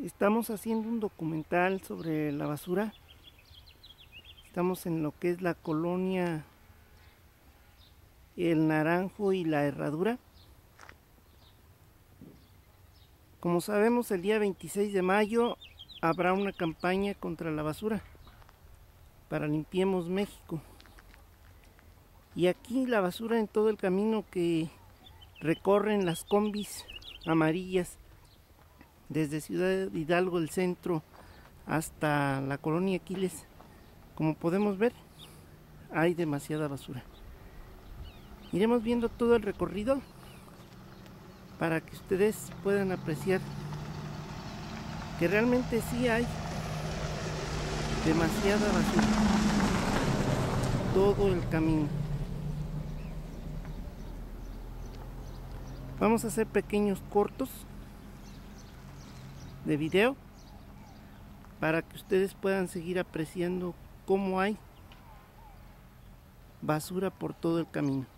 Estamos haciendo un documental sobre la basura. Estamos en lo que es la colonia El Naranjo y la Herradura. Como sabemos, el día 26 de mayo habrá una campaña contra la basura para Limpiemos México. Y aquí la basura en todo el camino que recorren las combis amarillas desde Ciudad Hidalgo, el centro, hasta la colonia Aquiles. Como podemos ver, hay demasiada basura. Iremos viendo todo el recorrido para que ustedes puedan apreciar que realmente sí hay demasiada basura todo el camino. Vamos a hacer pequeños cortos de video para que ustedes puedan seguir apreciando cómo hay basura por todo el camino.